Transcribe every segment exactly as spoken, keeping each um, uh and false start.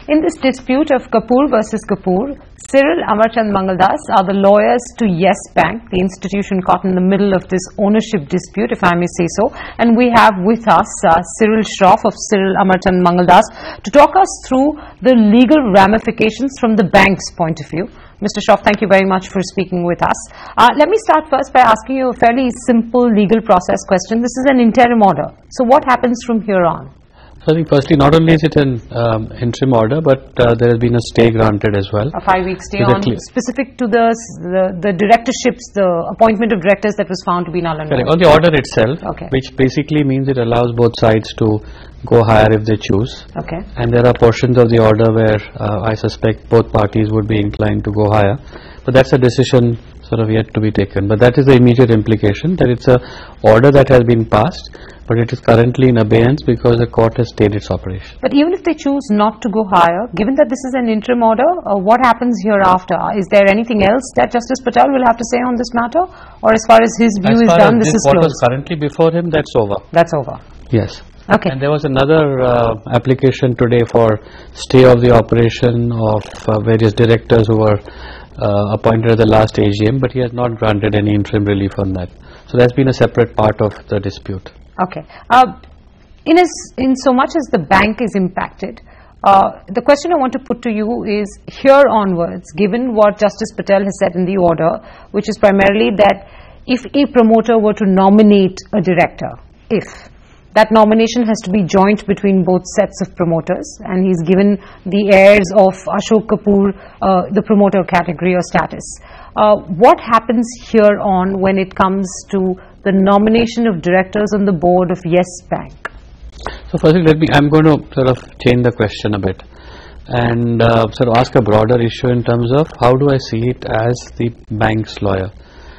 In this dispute of Kapur versus Kapoor, Cyril Amarchand Mangaldas are the lawyers to Yes Bank, the institution caught in the middle of this ownership dispute, if I may say so. And we have with us uh, Cyril Shroff of Cyril Amarchand Mangaldas to talk us through the legal ramifications from the bank's point of view. Mister Shroff, thank you very much for speaking with us. Uh, let me start first by asking you a fairly simple legal process question. This is an interim order. So what happens from here on? So I think firstly, not only is it an um, interim order, but uh, there has been a stay granted as well. A five-week stay on, specific to the, the the directorships, the appointment of directors that was found to be null and void. On the order itself, okay. Which basically means it allows both sides to go higher if they choose. Okay. And there are portions of the order where uh, I suspect both parties would be inclined to go higher. But that's a decision sort of yet to be taken. But that is the immediate implication, that it's a order that has been passed, but it is currently in abeyance because the court has stayed its operation. But even if they choose not to go higher, given that this is an interim order, uh, what happens hereafter? Is there anything else that Justice Patel will have to say on this matter? Or as far as his view as is done, this, this is what closed? Was currently before him, that's over. That's over. Yes. Okay. And there was another uh, application today for stay of the operation of uh, various directors who were uh, appointed at the last A G M, but he has not granted any interim relief on that. So that's been a separate part of the dispute. Okay. Uh, in, as, in so much as the bank is impacted, uh, the question I want to put to you is, here onwards, given what Justice Patel has said in the order, which is primarily that if a promoter were to nominate a director, if that nomination has to be joint between both sets of promoters, and he's given the heirs of Ashok Kapur uh, the promoter category or status. Uh, what happens here on when it comes to the nomination of directors on the board of Yes Bank? So firstly, let me, I'm going to sort of change the question a bit and uh, sort of ask a broader issue in terms of how do I see it as the bank's lawyer.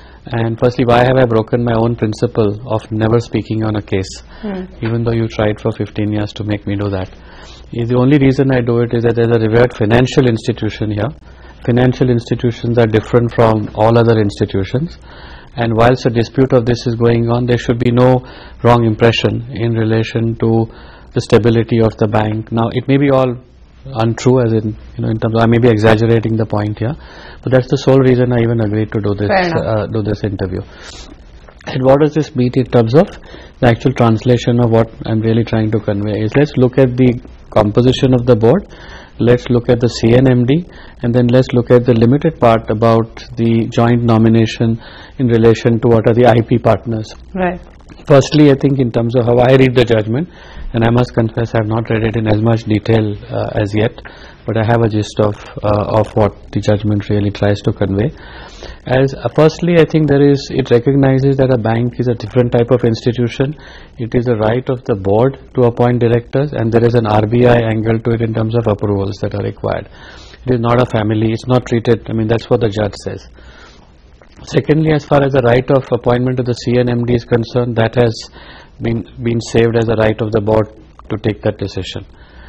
And firstly, why have I broken my own principle of never speaking on a case, mm. even though you tried for fifteen years to make me do that? The only reason I do it is that there is a revered financial institution here. Financial institutions are different from all other institutions, and whilst a dispute of this is going on, there should be no wrong impression in relation to the stability of the bank. Now, it may be all untrue, as in, you know, in terms of, I may be exaggerating the point here, but that's the sole reason I even agreed to do this uh, do this interview. And what does this mean in terms of the actual translation of what I'm really trying to convey is, let's look at the composition of the board, let's look at the C N M D, and then let's look at the limited part about the joint nomination in relation to what are the I P partners. Right. Firstly, I think in terms of how I read the judgment, and I must confess I have not read it in as much detail uh, as yet, but I have a gist of uh, of what the judgment really tries to convey. As uh, firstly, I think there is, it recognizes that a bank is a different type of institution. It is a right of the board to appoint directors, and there is an R B I angle to it in terms of approvals that are required. It is not a family, it's not treated, I mean, that's what the judge says. Secondly, as far as the right of appointment to the C N M D is concerned, that has been, been saved as a right of the board to take that decision.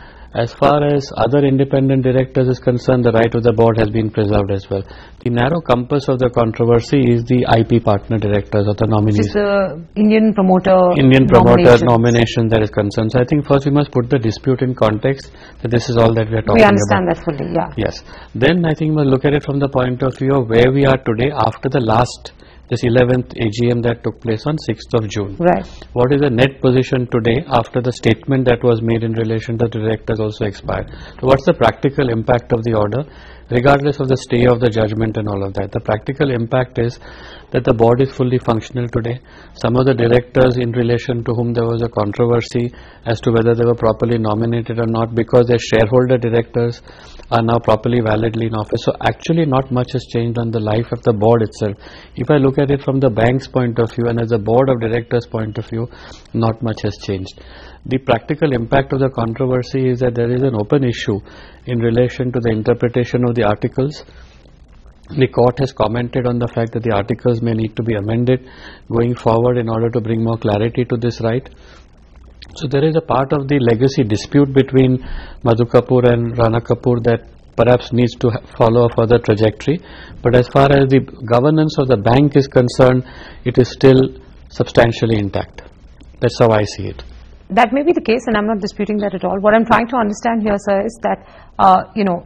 As far as other independent directors is concerned, the right of the board has been preserved as well. The narrow compass of the controversy is the I P partner directors or the nominees. This is the Indian promoter Indian promoter nomination that is concerned. So I think first we must put the dispute in context, that this is all that we are talking about. We understand about. that fully, yeah. Yes. Then I think we must look at it from the point of view of where we are today after the last, this eleventh A G M that took place on sixth of June. Right. What is the net position today after the statement that was made in relation to the directors also expired? So what's the practical impact of the order, regardless of the stay of the judgment and all of that? The practical impact is that the board is fully functional today. Some of the directors in relation to whom there was a controversy as to whether they were properly nominated or not, because their shareholder directors are now properly validly in office. So actually not much has changed on the life of the board itself. If I look at it from the bank's point of view and as a board of directors point of view, not much has changed. The practical impact of the controversy is that there is an open issue in relation to the interpretation of the articles. The court has commented on the fact that the articles may need to be amended going forward in order to bring more clarity to this right. So there is a part of the legacy dispute between Madhu Kapur and Rana Kapur that perhaps needs to follow a further trajectory. But as far as the governance of the bank is concerned, it is still substantially intact. That's how I see it. that may be the case, and I'm not disputing that at all. What I'm trying to understand here, sir, is that, uh, you know,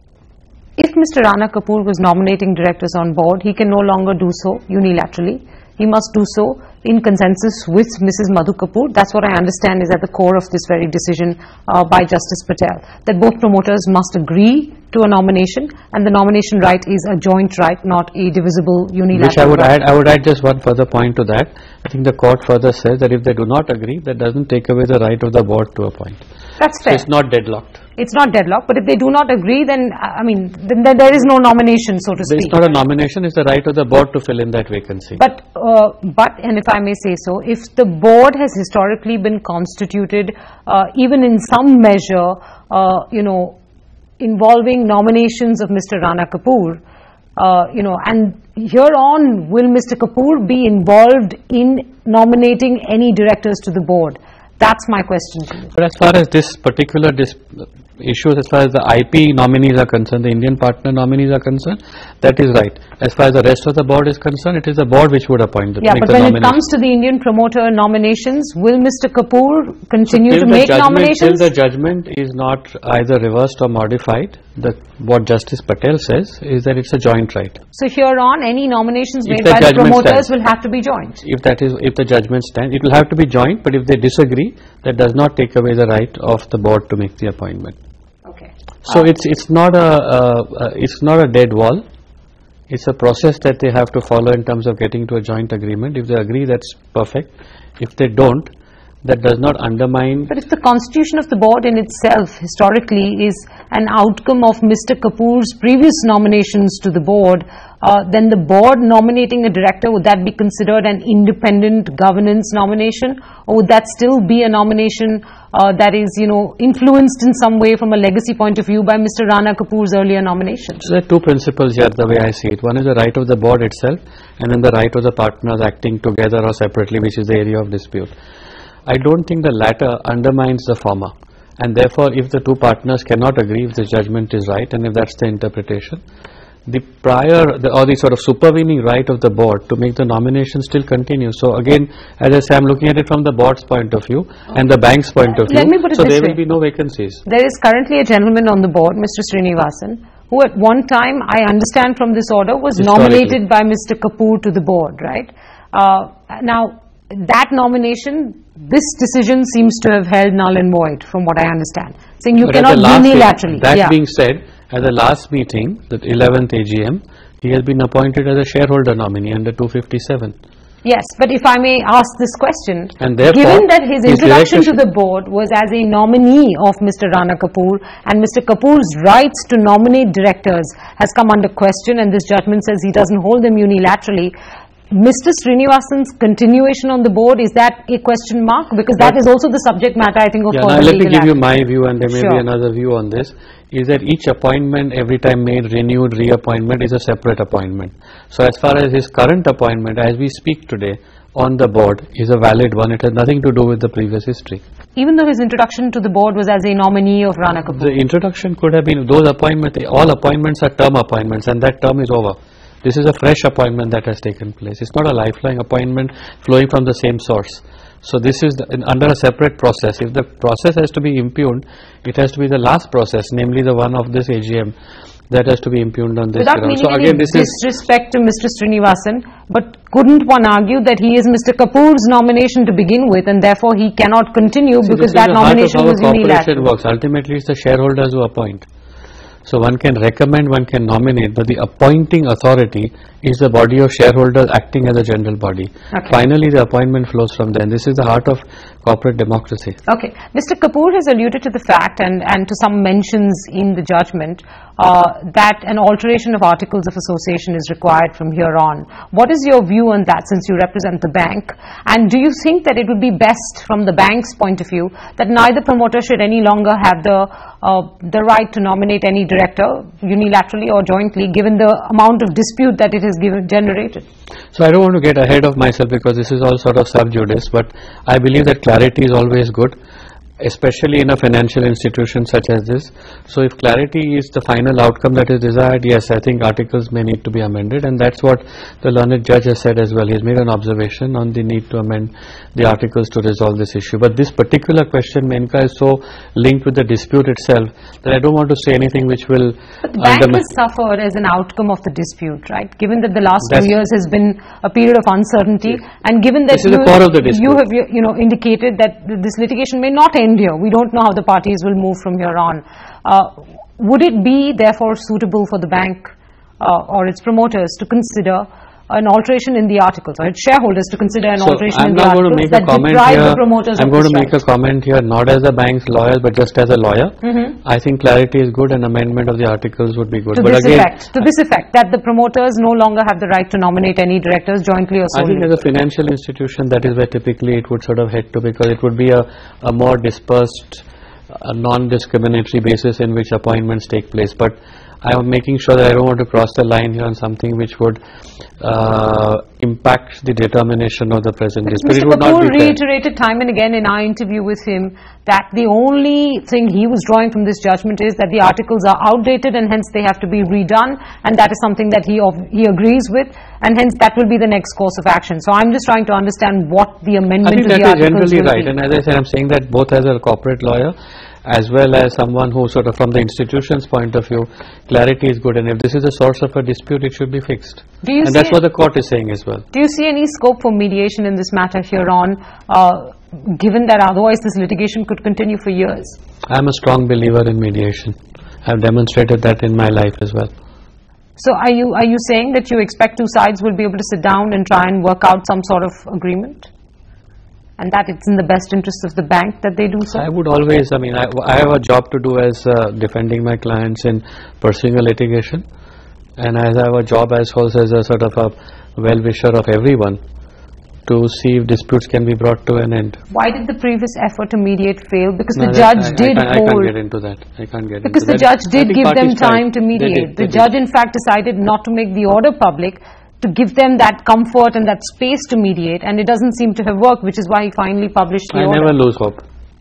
if Mister Rana Kapoor was nominating directors on board, he can no longer do so unilaterally. He must do so in consensus with Missus Madhu Kapur. That's what I understand is at the core of this very decision uh, by Justice Patel, that both promoters must agree to a nomination, and the nomination right is a joint right, not a divisible unilateral Which I would right. add, I would add just one further point to that. I think the court further says that if they do not agree, that doesn't take away the right of the board to appoint. That's So fair. it's not deadlocked. It's not deadlocked, but if they do not agree, then, I mean, then there there is no nomination, so to It's speak. not a nomination, it's the right of the board to fill in that vacancy. But, uh, but, and if I may say so, if the board has historically been constituted, uh, even in some measure, uh, you know, involving nominations of Mister Rana Kapoor, uh, you know, and here on, will Mister Kapoor be involved in nominating any directors to the board? That's my question to you. But as far as this particular dis issues, as far as the I P nominees are concerned, the Indian partner nominees are concerned, that is right. As far as the rest of the board is concerned, it is the board which would appoint the Yeah, make but the when it nomination. comes to the Indian promoter nominations, will Mister Kapoor continue Till to the make judgment- nominations? Till the judgment is not either reversed or modified, the, what Justice Patel says is that it's a joint right. So here on, any nominations If made the by the judgment promoters stands. will have to be joint. If that is, if the judgment stands, it will have to be joint, but if they disagree, that does not take away the right of the board to make the appointment. Okay. So it's it's not a uh, uh, it's not a dead wall. It's a process that they have to follow in terms of getting to a joint agreement. If they agree, that's perfect. If they don't, that does not undermine. But if the constitution of the board in itself historically is an outcome of Mister Kapoor's previous nominations to the board, uh, then the board nominating a director, would that be considered an independent governance nomination, or would that still be a nomination uh, that is, you know, influenced in some way from a legacy point of view by Mister Rana Kapoor's earlier nominations? So there are two principles here, the way I see it. One is the right of the board itself, and then the right of the partners acting together or separately, which is the area of dispute. I don't think the latter undermines the former, and therefore if the two partners cannot agree, if the judgment is right and if that's the interpretation, the prior the, or the sort of supervening right of the board to make the nomination still continues. So again, as I say, I'm looking at it from the board's point of view and the bank's point of view. Let me put it so this there way. will be no vacancies. There is currently a gentleman on the board, Mister Srinivasan, who at one time, I understand from this order, was nominated by Mister Kapoor to the board, right? Uh, now, that nomination, this decision seems to have held null and void, from what I understand, saying you But at cannot the last unilaterally. meeting- That yeah. being said, at the last meeting, the eleventh A G M, he has been appointed as a shareholder nominee under two fifty-seven. Yes, but if I may ask this question, And therefore, given that his his introduction to directorship- the board was as a nominee of Mister Rana Kapoor, and Mister Kapoor's rights to nominate directors has come under question, and this judgment says he doesn't hold them unilaterally, Mister Srinivasan's continuation on the board, is that a question mark? Because that is also the subject matter, I think, of Yeah, further now let me legal give you action. my view, and there may be Sure. another view on this, is that each appointment, every time made, renewed, reappointment is a separate appointment. So as far as his current appointment, as we speak today, on the board is a valid one. It has nothing to do with the previous history. Even though his introduction to the board was as a nominee of Rana Kapoor. The introduction could have been, those appointments, all appointments are term appointments, and that term is over. This is a fresh appointment that has taken place. It's not a lifelong appointment flowing from the same source. So this is the, in, under a separate process. If the process has to be impugned, it has to be the last process, namely the one of this A G M, that has to be impugned on this Without ground. meaning So any again, this is disrespect to Mister Srinivasan, but couldn't one argue that he is Mister Kapoor's nomination to begin with, and therefore he cannot continue See, because this is that the heart of nomination how was a corporation unilateral? works. Ultimately, it's the shareholders who appoint. So one can recommend, one can nominate, but the appointing authority is the body of shareholders acting as a general body. Okay. Finally, the appointment flows from there. And this is the heart of corporate democracy. Okay. Mister Kapoor has alluded to the fact, and, and to some mentions in the judgment, uh, that an alteration of articles of association is required from here on. What is your view on that, since you represent the bank? And do you think that it would be best from the bank's point of view that neither promoter should any longer have the, uh, the right to nominate any director unilaterally or jointly, given the amount of dispute that it has given, generated? So I don't want to get ahead of myself because this is all sort of sub judice, but I believe that clarity is always good. especially in a financial institution such as this. So if clarity is the final outcome that is desired, yes, I think articles may need to be amended, and that's what the learned judge has said as well. He's made an observation on the need to amend the articles to resolve this issue. But this particular question, Menaka, is so linked with the dispute itself that I don't want to say anything which will... But the bank has suffered as an outcome of the dispute, right? Given that the last two years has been a period of uncertainty, yes. and given that this is you, the core of the dispute. you have you know, indicated that this litigation may not end here. We don't know how the parties will move from here on. Uh, would it be therefore suitable for the bank uh, or its promoters to consider an alteration in the articles, or its shareholders to consider an so alteration I'm in the articles that deprive the promoters I'm of going to make right. a comment here, not as a bank's lawyer, but just as a lawyer. Mm-hmm. I think clarity is good, and amendment of the articles would be good. To but this again, effect, to this effect, that the promoters no longer have the right to nominate any directors jointly or solely. I think as a financial institution, that is where typically it would sort of head to, because it would be a, a more dispersed, a non-discriminatory basis in which appointments take place. But I am making sure that I don't want to cross the line here on something which would uh, impact the determination of the present dispute. Mister Kapoor reiterated time and again in our interview with him that the only thing he was drawing from this judgment is that the articles are outdated and hence they have to be redone, and that is something that he he agrees with, and hence that will be the next course of action. So I'm just trying to understand what the amendment to the articles will be. I think that is generally right, and as I said, I'm saying that both as a corporate lawyer as well as someone who sort of from the institution's point of view, clarity is good, and if this is a source of a dispute, it should be fixed. Do you and that's what the court is saying as well. Do you see any scope for mediation in this matter here on, uh, given that otherwise this litigation could continue for years? I'm a strong believer in mediation. I've demonstrated that in my life as well. So are you, are you saying that you expect two sides will be able to sit down and try and work out some sort of agreement? And that it's in the best interest of the bank that they do so? I would always, I mean, I, I have a job to do as uh, defending my clients in pursuing a litigation, and as I have a job as also as a sort of a well-wisher of everyone to see if disputes can be brought to an end. Why did the previous effort to mediate fail? Because no, the judge I, did I, I, hold... I can't get into that. I can't get because into the that. judge did give them time to mediate. Did, the judge did. in fact decided not to make the order public, to give them that comfort and that space to mediate, and it doesn't seem to have worked, which is why he finally published the I order. never lose hope.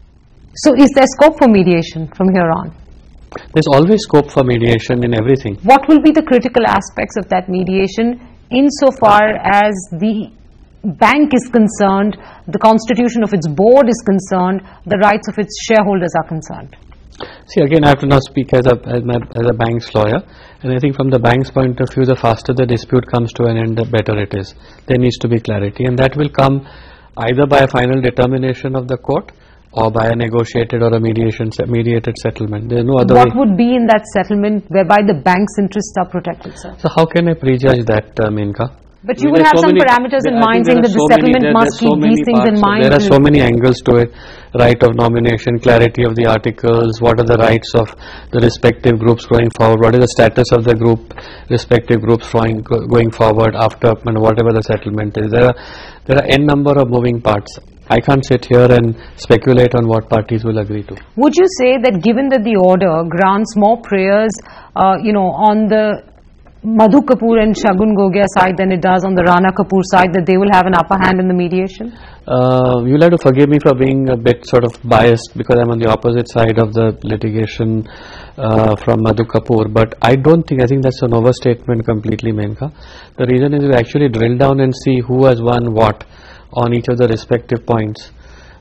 So is there scope for mediation from here on? There's always scope for mediation in everything. What will be the critical aspects of that mediation insofar as the bank is concerned, the constitution of its board is concerned, the rights of its shareholders are concerned? See, again, I have to now speak as a, as, my, as a bank's lawyer, and I think from the bank's point of view, the faster the dispute comes to an end, the better it is. There needs to be clarity, and that will come either by a final determination of the court or by a negotiated or a mediation mediated settlement. There is no other What way. would be in that settlement whereby the bank's interests are protected, sir? So how can I prejudge that, uh, Menaka? But you will have so some many, parameters in I mind saying that the so settlement many, there, must so keep these things in mind. There are so many angles to it. Right of nomination, clarity of the articles, what are the rights of the respective groups going forward, what is the status of the group, respective groups going, going forward after you know, whatever the settlement is. There are, there are n number of moving parts. I can't sit here and speculate on what parties will agree to. Would you say that given that the order grants more prayers, uh, you know, on the Madhu Kapur and Shagun Gogia side than it does on the Rana Kapur side, that they will have an upper hand in the mediation? Uh, you'll have to forgive me for being a bit sort of biased because I'm on the opposite side of the litigation uh, from Madhu Kapur, but I don't think, I think that's an overstatement completely, Menaka. The reason is you actually drill down and see who has won what on each of the respective points.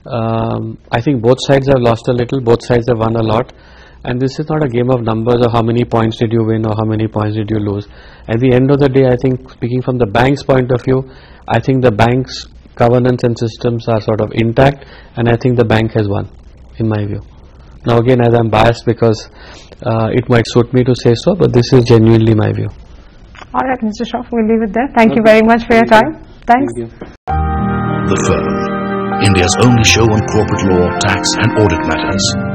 Um, I think both sides have lost a little, both sides have won a lot. And this is not a game of numbers or how many points did you win or how many points did you lose. At the end of the day, I think, speaking from the bank's point of view, I think the bank's governance and systems are sort of intact, and I think the bank has won, in my view. Now again, as I'm biased because uh, it might suit me to say so, but this is genuinely my view. All right, Mister Shroff, we'll leave it there. Thank okay. you very much for your time. Thanks. Thank you. The Firm, India's only show on corporate law, tax and audit matters.